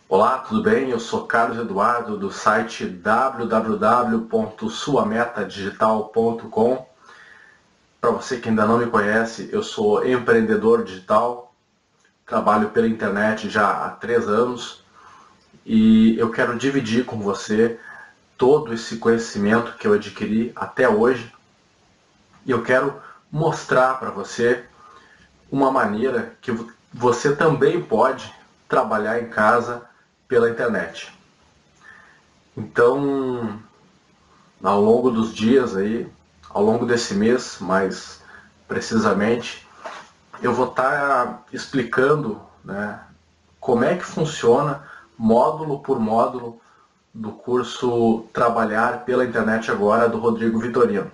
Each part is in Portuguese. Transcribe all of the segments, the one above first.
Olá, tudo bem? Eu sou Carlos Eduardo do site www.suametadigital.com. Para você que ainda não me conhece, eu sou empreendedor digital, trabalho pela internet já há 3 anos e eu quero dividir com você todo esse conhecimento que eu adquiri até hoje e eu quero mostrar para você uma maneira que você também pode trabalhar em casa pela internet. Então, ao longo dos dias aí, ao longo desse mês, mais precisamente, eu vou estar explicando, né, como é que funciona módulo por módulo do curso Trabalhar pela Internet Agora do Rodrigo Vitorino.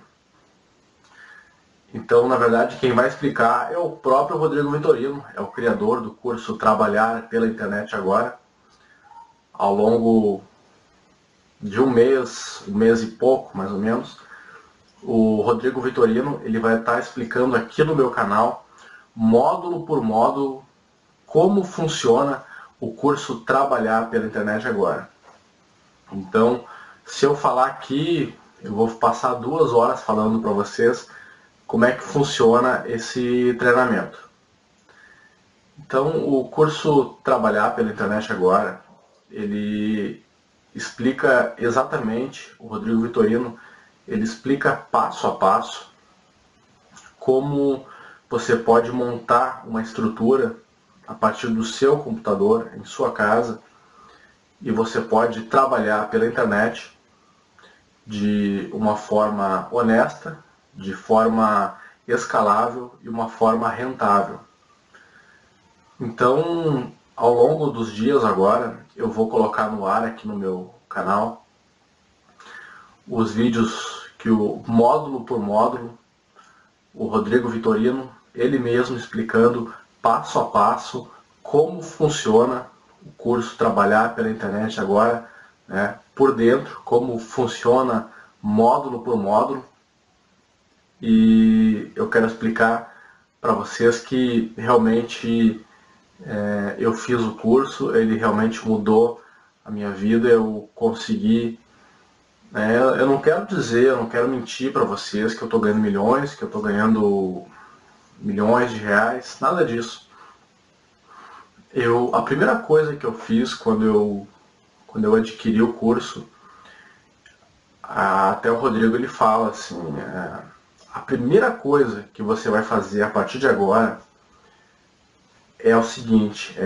Então, na verdade, quem vai explicar é o próprio Rodrigo Vitorino, é o criador do curso Trabalhar pela Internet Agora. Ao longo de um mês e pouco, mais ou menos, o Rodrigo Vitorino ele vai estar explicando aqui no meu canal, módulo por módulo, como funciona o curso Trabalhar pela Internet Agora. Então, se eu falar aqui, eu vou passar 2 horas falando para vocês como é que funciona esse treinamento. Então, o curso Trabalhar pela Internet Agora, ele explica exatamente, o Rodrigo Vitorino, ele explica passo a passo como você pode montar uma estrutura a partir do seu computador, em sua casa, e você pode trabalhar pela internet de uma forma honesta, de forma escalável e uma forma rentável. Então, ao longo dos dias agora, eu vou colocar no ar aqui no meu canal os vídeos que o módulo por módulo, o Rodrigo Vitorino, ele mesmo explicando passo a passo como funciona o curso Trabalhar pela Internet Agora, né, por dentro, como funciona módulo por módulo. E eu quero explicar para vocês que realmente eu fiz o curso, ele realmente mudou a minha vida, eu consegui. Eu não quero dizer, eu não quero mentir para vocês que eu estou ganhando milhões, que eu estou ganhando milhões de reais, nada disso. A primeira coisa que eu fiz quando eu adquiri o curso, até o Rodrigo ele fala assim, a primeira coisa que você vai fazer a partir de agora é o seguinte,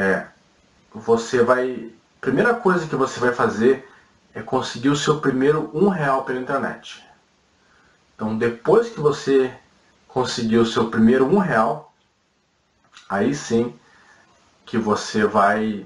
primeira coisa que você vai fazer é conseguir o seu primeiro R$1 pela internet. Então, depois que você conseguir o seu primeiro R$1, aí sim que você vai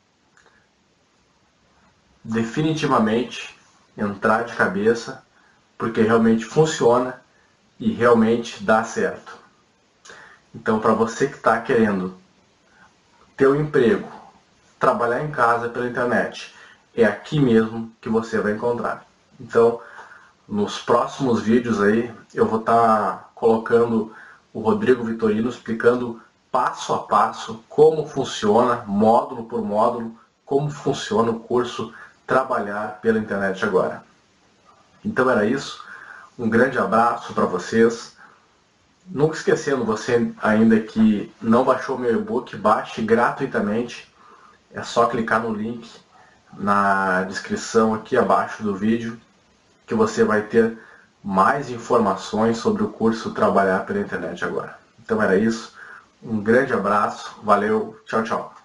definitivamente entrar de cabeça, porque realmente funciona e realmente dá certo. Então, para você que está querendo ter um emprego, trabalhar em casa pela internet, é aqui mesmo que você vai encontrar. Então, nos próximos vídeos aí, eu vou estar colocando o Rodrigo Vitorino explicando passo a passo como funciona, módulo por módulo, como funciona o curso Trabalhar pela Internet Agora. Então era isso, um grande abraço para vocês. Nunca esquecendo, você ainda que não baixou meu e-book, baixe gratuitamente. É só clicar no link na descrição aqui abaixo do vídeo que você vai ter mais informações sobre o curso Trabalhar pela Internet Agora. Então era isso, um grande abraço, valeu, tchau, tchau.